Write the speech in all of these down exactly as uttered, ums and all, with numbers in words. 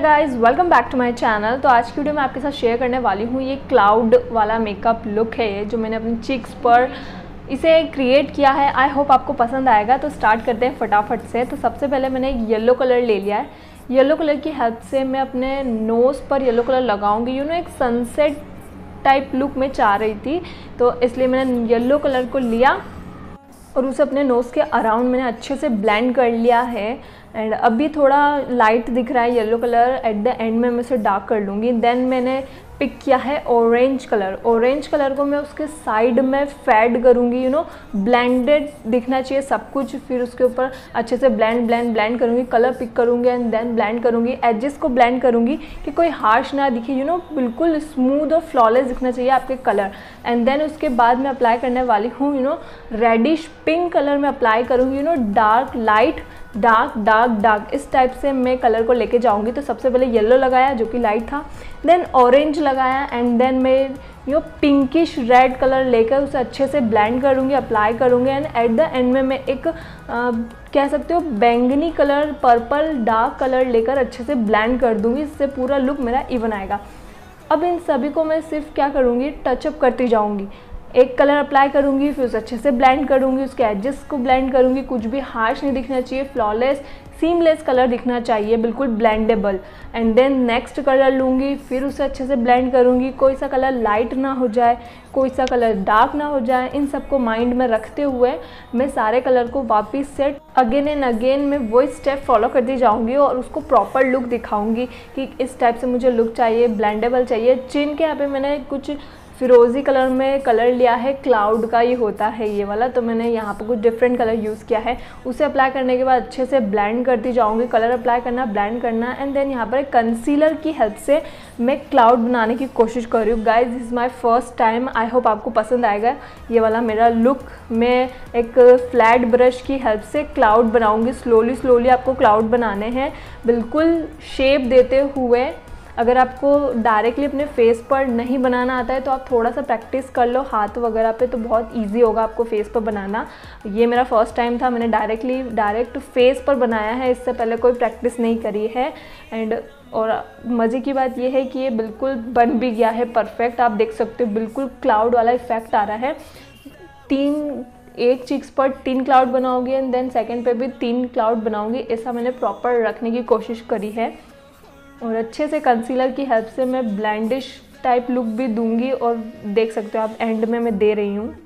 Guys, welcome back to my channel. तो आज की वीडियो में आपके साथ शेयर करने वाली हूँ ये क्लाउड वाला मेकअप लुक है ये जो मैंने अपनी चिक्स पर इसे क्रिएट किया है। आई होप आपको पसंद आएगा। तो स्टार्ट करते हैं फटाफट से। तो सबसे पहले मैंने येलो कलर ले लिया है। येलो कलर की हेल्प से मैं अपने नोज़ पर येलो कलर लगाऊंगी। यू नो एक सनसेट टाइप लुक में चाह रही थी, तो इसलिए मैंने येलो कलर को लिया और उसे अपने नोज़ के अराउंड मैंने अच्छे से ब्लेंड कर लिया है। एंड अभी थोड़ा लाइट दिख रहा है yellow colour, at the end में मैं उसे डार्क कर लूँगी। देन मैंने पिक किया है ऑरेंज कलर। ऑरेंज कलर को मैं उसके साइड में फेड करूँगी। यू नो ब्लेंडेड दिखना चाहिए सब कुछ। फिर उसके ऊपर अच्छे से ब्लेंड ब्लेंड ब्लेंड करूँगी, कलर पिक करूँगी एंड देन ब्लेंड करूँगी। एजेस को ब्लेंड करूँगी कि कोई हार्श ना दिखे। यू नो बिल्कुल स्मूथ और फ्लॉलेस दिखना चाहिए आपके कलर। एंड देन उसके बाद मैं अप्लाई करने वाली हूँ you know reddish pink colour में अप्लाई करूँगी। You know dark light dark dark dark इस टाइप से मैं कलर को लेके जाऊंगी। तो सबसे पहले येलो लगाया जो कि लाइट था, देन ऑरेंज लगाया एंड देन मैं यू पिंकिश रेड कलर लेकर उसे अच्छे से ब्लेंड करूंगी, अप्लाई करूंगी। एंड एट द एंड में मैं एक आ, कह सकते हो बैंगनी कलर, पर्पल डार्क कलर लेकर अच्छे से ब्लेंड कर दूंगी। इससे पूरा लुक मेरा इवन आएगा। अब इन सभी को मैं सिर्फ क्या करूँगी, टचअप करती जाऊँगी। एक कलर अप्लाई करूँगी, फिर उसे अच्छे से ब्लेंड करूँगी, उसके एजेस को ब्लेंड करूँगी। कुछ भी हार्श नहीं दिखना चाहिए, फ्लॉलेस सीमलेस कलर दिखना चाहिए, बिल्कुल blendable. And then next colour लूँगी, फिर उसे अच्छे से ब्लेंड करूँगी। कोई सा कलर लाइट ना हो जाए, कोई सा कलर डार्क ना हो जाए, इन सबको माइंड में रखते हुए मैं सारे कलर को वापस से अगेन एंड अगेन मैं वो स्टेप फॉलो करती जाऊँगी और उसको प्रॉपर लुक दिखाऊँगी कि इस टाइप से मुझे लुक चाहिए, ब्लेंडेबल चाहिए। चिन के यहाँ पे मैंने कुछ फिरोज़ी कलर में कलर लिया है, क्लाउड का ही होता है ये वाला। तो मैंने यहाँ पर कुछ डिफरेंट कलर यूज़ किया है। उसे अप्लाई करने के बाद अच्छे से ब्लेंड करती जाऊँगी। कलर अप्लाई करना, ब्लेंड करना एंड देन यहाँ पर कंसीलर की हेल्प से मैं क्लाउड बनाने की कोशिश कर रही हूँ। Guys, this is my first time. I hope आपको पसंद आएगा ये वाला मेरा लुक। मैं एक फ्लैट ब्रश की हेल्प से क्लाउड बनाऊँगी। स्लोली स्लोली आपको क्लाउड बनाने हैं, बिल्कुल शेप देते हुए। अगर आपको डायरेक्टली अपने फेस पर नहीं बनाना आता है तो आप थोड़ा सा प्रैक्टिस कर लो हाथ वगैरह पे, तो बहुत इजी होगा आपको फेस पर बनाना। ये मेरा फर्स्ट टाइम था, मैंने डायरेक्टली डायरेक्ट फेस पर बनाया है, इससे पहले कोई प्रैक्टिस नहीं करी है। एंड और मज़े की बात ये है कि ये बिल्कुल बन भी गया है परफेक्ट। आप देख सकते हो बिल्कुल क्लाउड वाला इफेक्ट आ रहा है। तीन एक चिक्स पर तीन क्लाउड बनाओगे एंड देन सेकेंड पे भी तीन क्लाउड बनाऊँगी। ऐसा मैंने प्रॉपर रखने की कोशिश करी है। और अच्छे से कंसीलर की हेल्प से मैं ब्लेंडिश टाइप लुक भी दूंगी और देख सकते हो आप एंड में मैं दे रही हूँ।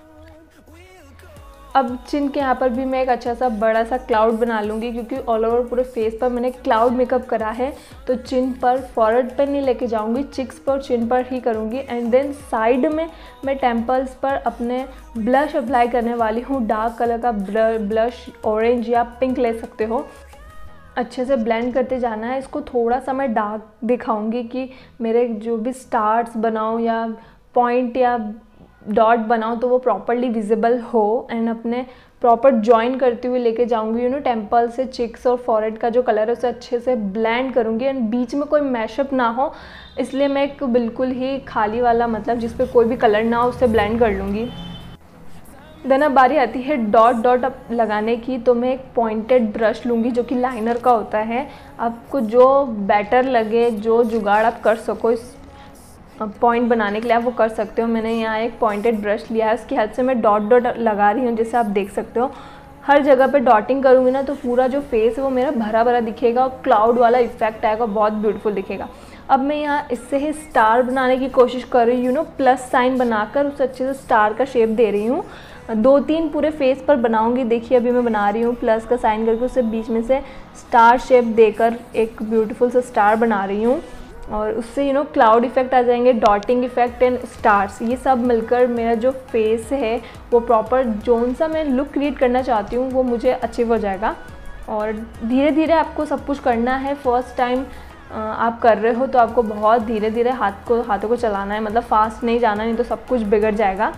अब चिन के यहाँ पर भी मैं एक अच्छा सा बड़ा सा क्लाउड बना लूँगी, क्योंकि ऑल ओवर पूरे फेस पर मैंने क्लाउड मेकअप करा है। तो चिन पर, फॉरहेड पर नहीं लेके जाऊँगी, चिक्स पर, चिन पर ही करूँगी। एंड देन साइड में मैं टेम्पल्स पर अपने ब्लश अप्लाई करने वाली हूँ। डार्क कलर का ब्लश, ऑरेंज या पिंक ले सकते हो। अच्छे से ब्लेंड करते जाना है। इसको थोड़ा सा मैं डार्क दिखाऊंगी कि मेरे जो भी स्टार्स बनाऊं या पॉइंट या डॉट बनाऊं तो वो प्रॉपरली विजिबल हो। एंड अपने प्रॉपर जॉइन करते हुए लेके जाऊंगी। यू नो टेम्पल से चिक्स और फॉरहेड का जो कलर है उसे अच्छे से ब्लेंड करूंगी। एंड बीच में कोई मैशअप ना हो, इसलिए मैं एक बिल्कुल ही खाली वाला, मतलब जिस पे कोई भी कलर ना हो, उससे ब्लेंड कर लूँगी। देन अब बारी आती है डॉट डॉट लगाने की। तो मैं एक पॉइंटेड ब्रश लूँगी जो कि लाइनर का होता है। आपको जो बेटर लगे, जो जुगाड़ आप कर सको इस पॉइंट बनाने के लिए, आप वो कर सकते हो। मैंने यहाँ एक पॉइंटेड ब्रश लिया है, उसकी हेल्प से मैं डॉट डॉट लगा रही हूँ। जैसे आप देख सकते हो हर जगह पे डॉटिंग करूँगी ना तो पूरा जो फेस है वो मेरा भरा भरा दिखेगा और क्लाउड वाला इफेक्ट आएगा, बहुत ब्यूटीफुल दिखेगा। अब मैं यहाँ इससे ही स्टार बनाने की कोशिश कर रही हूँ। यू नो प्लस साइन बनाकर उसे अच्छे से स्टार का शेप दे रही हूँ। दो तीन पूरे फेस पर बनाऊंगी। देखिए अभी मैं बना रही हूँ प्लस का साइन करके उसे बीच में से स्टार शेप देकर एक ब्यूटीफुल सा स्टार बना रही हूँ। और उससे यू नो क्लाउड इफेक्ट आ जाएंगे, डॉटिंग इफेक्ट एंड स्टार्स, ये सब मिलकर मेरा जो फेस है वो प्रॉपर जोन सा मैं लुक क्रिएट करना चाहती हूँ वो मुझे अचीव हो जाएगा। और धीरे धीरे आपको सब कुछ करना है। फर्स्ट टाइम आप कर रहे हो तो आपको बहुत धीरे धीरे हाथ को हाथों को चलाना है, मतलब फास्ट नहीं जाना, नहीं तो सब कुछ बिगड़ जाएगा।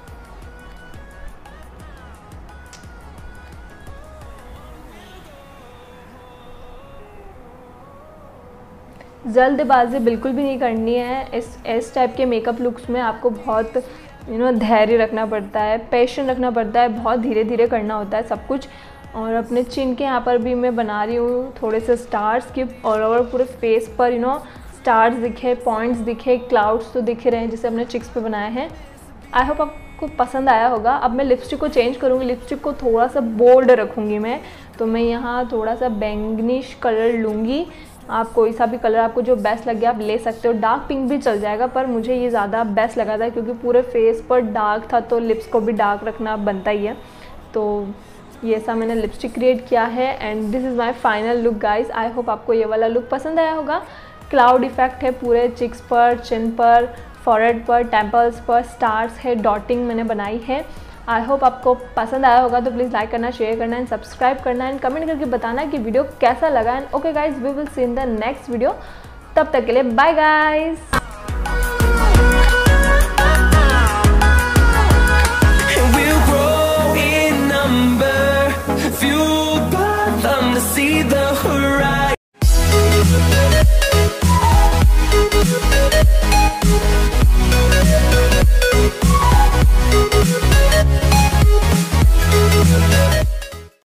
जल्दबाजी बिल्कुल भी नहीं करनी है। इस इस टाइप के मेकअप लुक्स में आपको बहुत यू नो धैर्य रखना पड़ता है, पेशेंस रखना पड़ता है, बहुत धीरे धीरे करना होता है सब कुछ। और अपने चिन के यहाँ पर भी मैं बना रही हूँ थोड़े से स्टार्स के ऑल ओवर पूरे फेस पर, यू नो स्टार्स दिखे, पॉइंट्स दिखे, क्लाउड्स तो दिख रहे हैं जिसे हमने चिक्स पे बनाए हैं। आई होप आपको पसंद आया होगा। अब मैं लिपस्टिक को चेंज करूँगी, लिपस्टिक को थोड़ा सा बोल्ड रखूँगी मैं, तो मैं यहाँ थोड़ा सा बैंगनिश कलर लूँगी। आप कोई सा भी कलर आपको जो बेस्ट लगे आप ले सकते हो, डार्क पिंक भी चल जाएगा, पर मुझे ये ज़्यादा बेस्ट लगा था क्योंकि पूरे फेस पर डार्क था तो लिप्स को भी डार्क रखना बनता ही है। तो ये सा मैंने लिपस्टिक क्रिएट किया है and this is my final look guys. I hope आपको ये वाला लुक पसंद आया होगा। क्लाउड इफेक्ट है पूरे चिक्स पर, चिन पर, फॉरहेड पर, टेम्पल्स पर, स्टार्स है, डॉटिंग मैंने बनाई है। आई होप आपको पसंद आया होगा, तो प्लीज़ लाइक करना, शेयर करना एंड सब्सक्राइब करना एंड कमेंट करके बताना कि वीडियो कैसा लगा। And okay guys, we will see in the next video. तब तक के लिए बाय गाइज।